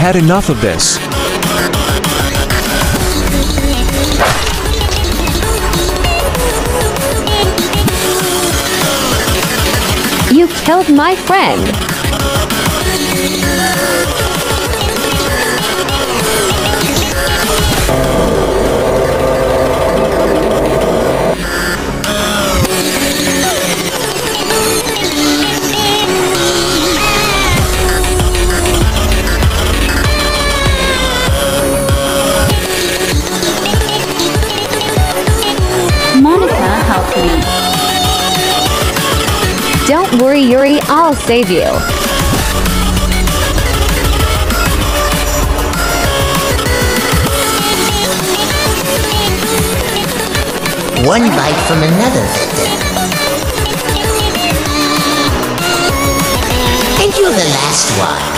had enough of this. You killed my friend. Monika, help me. Don't worry, Yuri, I'll save you. One bite from another victim. And you're the last one.